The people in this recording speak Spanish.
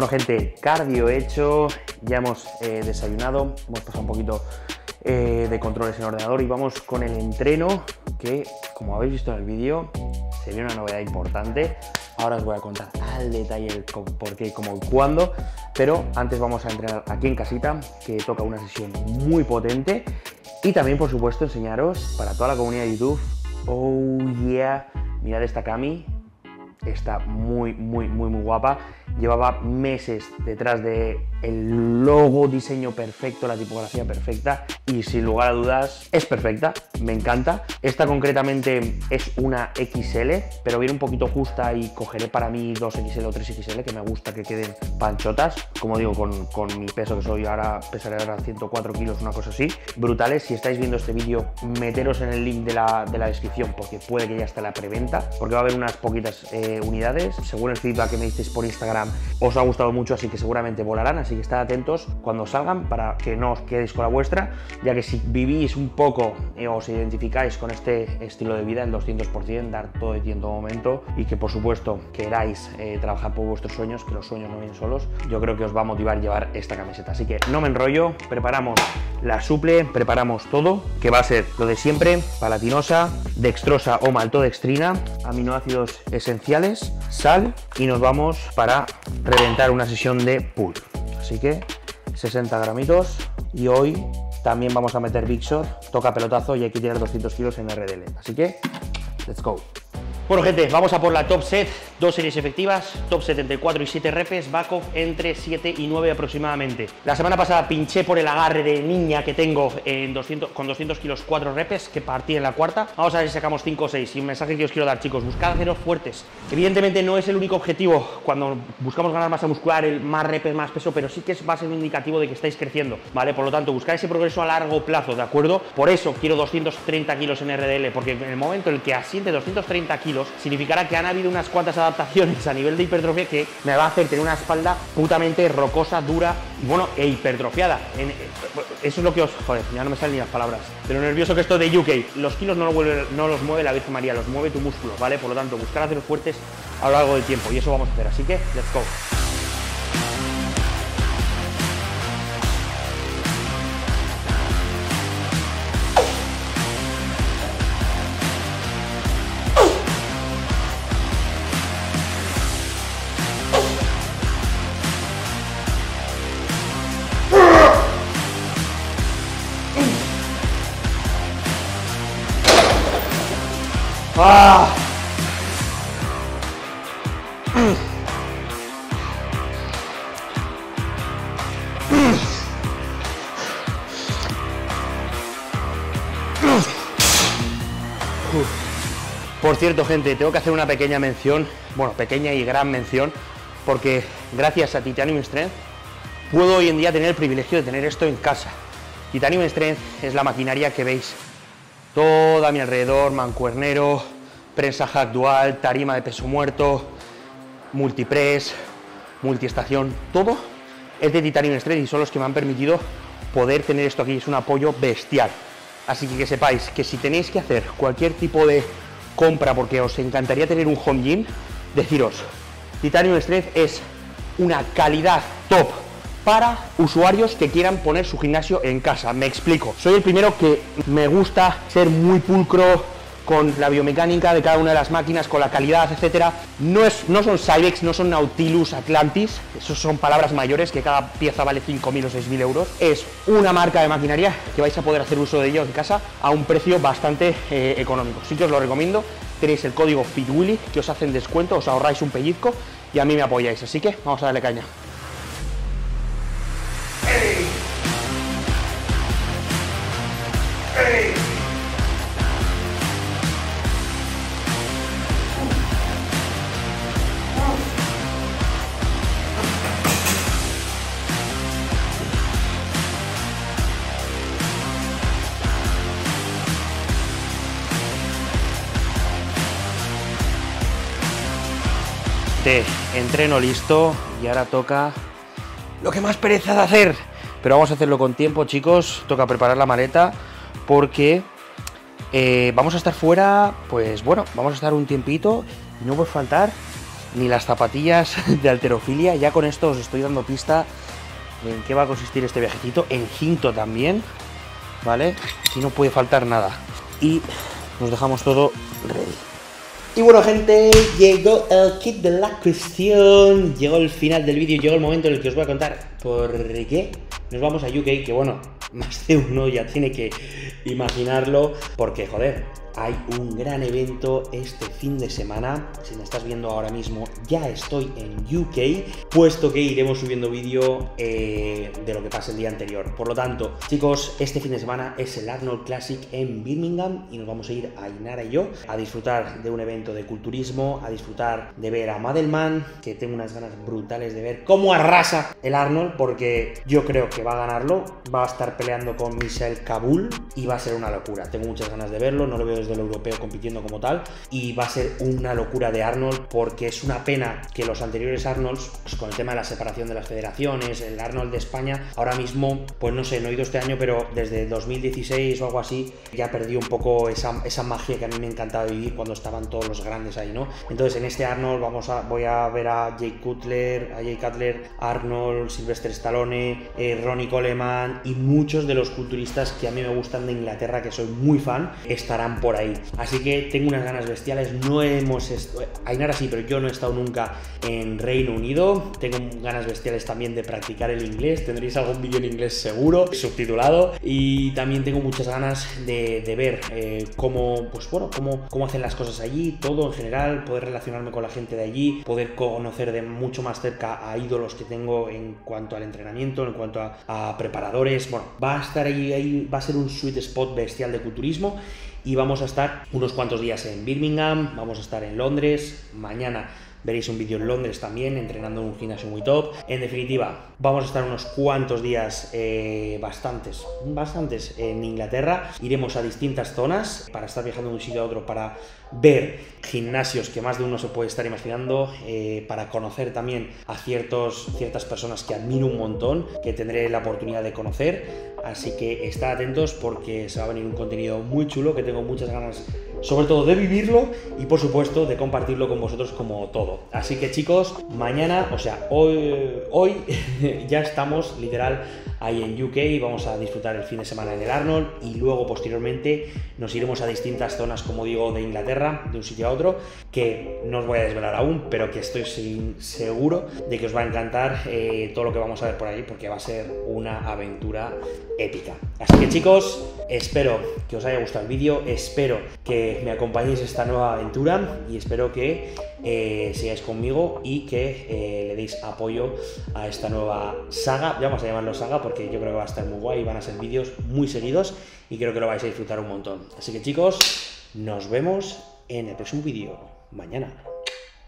Bueno, gente, cardio hecho, ya hemos desayunado, hemos pasado un poquito de controles en el ordenador y vamos con el entreno que, como habéis visto en el vídeo, se viene una novedad importante. Ahora os voy a contar al detalle el por qué, cómo y cuándo, pero antes vamos a entrenar aquí en casita, que toca una sesión muy potente, y también, por supuesto, enseñaros para toda la comunidad de YouTube. Oh yeah, mirad esta Cami, está muy guapa. Llevaba meses detrás de el logo, diseño perfecto, la tipografía perfecta y sin lugar a dudas es perfecta, me encanta. Esta concretamente es una XL, pero viene un poquito justa y cogeré para mí 2XL o 3XL, que me gusta que queden panchotas. Como digo, con mi peso que soy ahora, pesaré ahora 104 kilos, una cosa así. Brutales. Si estáis viendo este vídeo, meteros en el link de la descripción, porque puede que ya esté la preventa, porque va a haber unas poquitas unidades. Según el feedback que me disteis por Instagram, os ha gustado mucho, así que seguramente volarán, así que estad atentos cuando salgan para que no os quedéis con la vuestra, ya que si vivís un poco os identificáis con este estilo de vida, el 200%, dar todo de ti en todo momento, y que por supuesto queráis trabajar por vuestros sueños, que los sueños no vienen solos, yo creo que os va a motivar llevar esta camiseta. Así que no me enrollo, preparamos la suple, preparamos todo, que va a ser lo de siempre: palatinosa, dextrosa o maltodextrina, aminoácidos esenciales, sal, y nos vamos para reventar una sesión de pull. Así que 60 gramitos, y hoy también vamos a meter Big Shot, toca pelotazo y hay que tirar 200 kilos en RDL. Así que, let's go. Bueno, gente, vamos a por la top set, 2 series efectivas, top set entre 4 y 7 repes, back off entre 7 y 9 aproximadamente. La semana pasada pinché por el agarre de niña que tengo con 200 kilos 4 repes, que partí en la cuarta. Vamos a ver si sacamos 5 o 6. Y un mensaje que os quiero dar, chicos: buscad haceros fuertes. Evidentemente no es el único objetivo cuando buscamos ganar masa muscular, el más repes, más peso, pero sí que va a ser un indicativo de que estáis creciendo, ¿vale? Por lo tanto, buscad ese progreso a largo plazo, ¿de acuerdo? Por eso quiero 230 kilos en RDL, porque en el momento en el que asiente 230 kilos, significará que han habido unas cuantas adaptaciones a nivel de hipertrofia que me va a hacer tener una espalda putamente rocosa, dura y bueno, e hipertrofiada. Eso es lo que os... Joder, ya no me salen ni las palabras. Pero nervioso que esto de UK. Los kilos no los mueve la Virgen María, los mueve tu músculo, ¿vale? Por lo tanto, buscar haceros fuertes a lo largo del tiempo, y eso vamos a hacer. Así que, let's go. ¡Ah! Por cierto, gente, tengo que hacer una pequeña mención, bueno, pequeña y gran mención, porque gracias a Titanium Strength puedo hoy en día tener el privilegio de tener esto en casa. Titanium Strength es la maquinaria que veis todo a mi alrededor: mancuernero, prensa hack dual, tarima de peso muerto, multipress, multiestación, todo es de Titanium Strength y son los que me han permitido poder tener esto aquí. Es un apoyo bestial. Así que sepáis que si tenéis que hacer cualquier tipo de compra porque os encantaría tener un home gym, deciros, Titanium Strength es una calidad top para usuarios que quieran poner su gimnasio en casa. Me explico. Soy el primero que me gusta ser muy pulcro con la biomecánica de cada una de las máquinas, con la calidad, etcétera. No son Cybex, no son Nautilus, Atlantis, esos son palabras mayores, que cada pieza vale 5.000 o 6.000 euros. Es una marca de maquinaria que vais a poder hacer uso de ellos en casa a un precio bastante económico. Sí que os lo recomiendo. Tenéis el código FITWILLY que os hacen descuento, os ahorráis un pellizco y a mí me apoyáis. Así que vamos a darle caña. Entreno listo y ahora toca lo que más pereza de hacer, pero vamos a hacerlo con tiempo, chicos. Toca preparar la maleta porque vamos a estar fuera, pues bueno, vamos a estar un tiempito y no puede faltar ni las zapatillas de halterofilia. Ya con esto os estoy dando pista de en qué va a consistir este viajecito. El cinto también, ¿vale? Aquí no puede faltar nada. Y nos dejamos todo ready. Y bueno, gente, llegó el kit de la cuestión. Llegó el final del vídeo, llegó el momento en el que os voy a contar por qué nos vamos a UK, que bueno, más de uno ya tiene que imaginarlo, porque joder, hay un gran evento este fin de semana. Si me estás viendo ahora mismo, ya estoy en UK, puesto que iremos subiendo vídeo de lo que pase el día anterior. Por lo tanto, chicos, este fin de semana es el Arnold Classic en Birmingham y nos vamos a ir a Ainara y yo a disfrutar de un evento de culturismo, a disfrutar de ver a Madelman, que tengo unas ganas brutales de ver cómo arrasa el Arnold, porque yo creo que va a ganarlo, va a estar peleando con Michel Kabul y va a ser una locura. Tengo muchas ganas de verlo, no lo veo desde el europeo compitiendo como tal, y va a ser una locura de Arnold, porque es una pena que los anteriores Arnolds, pues con el tema de la separación de las federaciones, el Arnold de España, ahora mismo, pues no sé, no he ido este año, pero desde 2016 o algo así, ya perdí un poco esa magia que a mí me encantaba vivir cuando estaban todos los grandes ahí, ¿no? Entonces en este Arnold voy a ver a Jay Cutler, Arnold, Sylvester Stallone, Ronnie Coleman y muchos de los culturistas que a mí me gustan de Inglaterra, que soy muy fan, estarán por ahí. Así que tengo unas ganas bestiales. No hemos Ainara sí, pero yo no he estado nunca en Reino Unido. Tengo ganas bestiales también de practicar el inglés. Tendréis algún vídeo en inglés seguro, subtitulado. Y también tengo muchas ganas de ver cómo hacen las cosas allí, todo en general, poder relacionarme con la gente de allí, poder conocer de mucho más cerca a ídolos que tengo en cuanto al entrenamiento, en cuanto a preparadores. Bueno, va a estar ahí, va a ser un sweet spot bestial de culturismo. Y vamos a estar unos cuantos días en Birmingham, vamos a estar en Londres, mañana veréis un vídeo en Londres también, entrenando en un gimnasio muy top. En definitiva, vamos a estar unos cuantos días, bastantes en Inglaterra. Iremos a distintas zonas para estar viajando de un sitio a otro, para ver gimnasios que más de uno se puede estar imaginando, para conocer también a ciertas personas que admiro un montón, que tendré la oportunidad de conocer. Así que estad atentos, porque se va a venir un contenido muy chulo que tengo muchas ganas, sobre todo de vivirlo y por supuesto de compartirlo con vosotros como todo. Así que chicos, mañana, o sea, hoy ya estamos literal ahí en UK y vamos a disfrutar el fin de semana en el Arnold, y luego posteriormente nos iremos a distintas zonas, como digo, de Inglaterra, de un sitio a otro, que no os voy a desvelar aún, pero que estoy seguro de que os va a encantar todo lo que vamos a ver por ahí, porque va a ser una aventura épica. Así que chicos, espero que os haya gustado el vídeo, espero que me acompañéis en esta nueva aventura y espero que sigáis conmigo y que le deis apoyo a esta nueva saga. Ya vamos a llamarlo saga, porque yo creo que va a estar muy guay, van a ser vídeos muy seguidos y creo que lo vais a disfrutar un montón. Así que chicos, nos vemos en el próximo vídeo mañana.